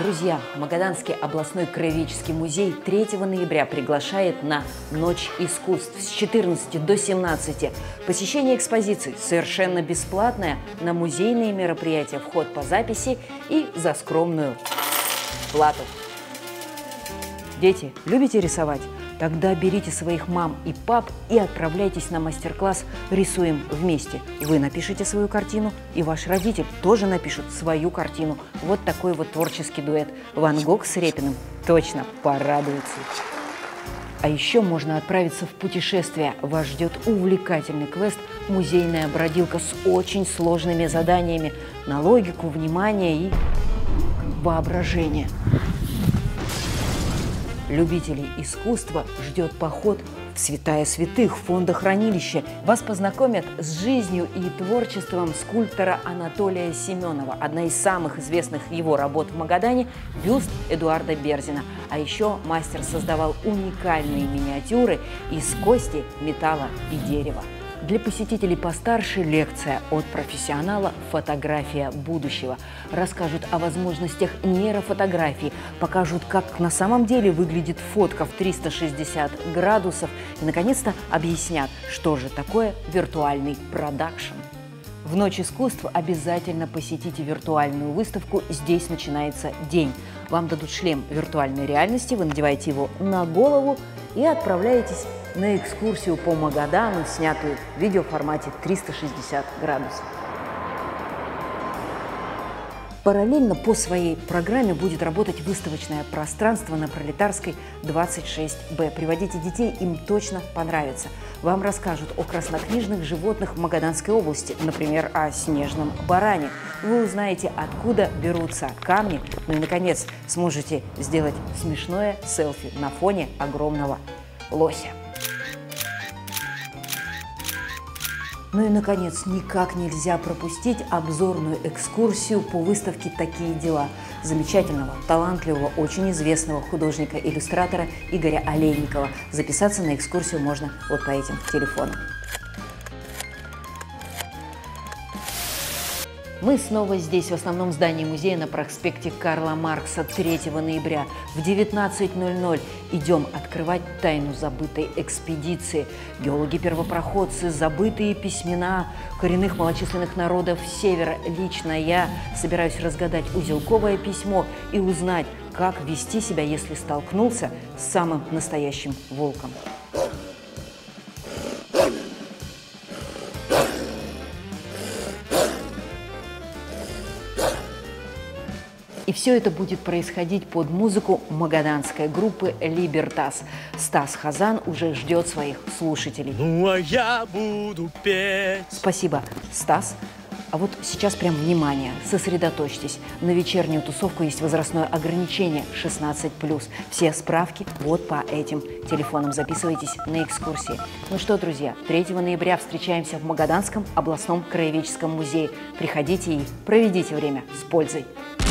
Друзья, Магаданский областной краеведческий музей 3 ноября приглашает на Ночь искусств с 14 до 17. Посещение экспозиций совершенно бесплатное, на музейные мероприятия вход по записи и за скромную плату. Дети, любите рисовать? Тогда берите своих мам и пап и отправляйтесь на мастер-класс «Рисуем вместе». Вы напишите свою картину, и ваш родитель тоже напишет свою картину. Вот такой вот творческий дуэт. Ван Гог с Репиным точно порадуется. А еще можно отправиться в путешествие. Вас ждет увлекательный квест «Музейная бродилка» с очень сложными заданиями на логику, внимание и воображение. Любителей искусства ждет поход в святая святых, фондохранилище. Вас познакомят с жизнью и творчеством скульптора Анатолия Семенова. Одна из самых известных его работ в Магадане – бюст Эдуарда Берзина. А еще мастер создавал уникальные миниатюры из кости, металла и дерева. Для посетителей постарше лекция от профессионала «Фотография будущего». Расскажут о возможностях нейрофотографии, покажут, как на самом деле выглядит фотка в 360 градусов и, наконец-то, объяснят, что же такое виртуальный продакшн. В Ночь искусств обязательно посетите виртуальную выставку «Здесь начинается день». Вам дадут шлем виртуальной реальности, вы надеваете его на голову и отправляетесь на экскурсию по Магадану, снятую в видеоформате 360 градусов. Параллельно по своей программе будет работать выставочное пространство на Пролетарской 26Б. Приводите детей, им точно понравится. Вам расскажут о краснокнижных животных Магаданской области, например, о снежном баране. Вы узнаете, откуда берутся камни, ну и, наконец, сможете сделать смешное селфи на фоне огромного лося. Ну и, наконец, никак нельзя пропустить обзорную экскурсию по выставке «Такие дела» замечательного, талантливого, очень известного художника-иллюстратора Игоря Олейникова. Записаться на экскурсию можно вот по этим телефонам. Мы снова здесь, в основном здании музея на проспекте Карла Маркса 3 ноября. В 19:00 идем открывать тайну забытой экспедиции. Геологи-первопроходцы, забытые письмена коренных малочисленных народов Севера. Лично я собираюсь разгадать узелковое письмо и узнать, как вести себя, если столкнулся с самым настоящим волком. И все это будет происходить под музыку магаданской группы «Либертас». Стас Хазан уже ждет своих слушателей. Ну а я буду петь. Спасибо, Стас. А вот сейчас прям внимание, сосредоточьтесь. На вечернюю тусовку есть возрастное ограничение 16+. Все справки вот по этим телефонам. Записывайтесь на экскурсии. Ну что, друзья, 3 ноября встречаемся в Магаданском областном краеведческом музее. Приходите и проведите время с пользой.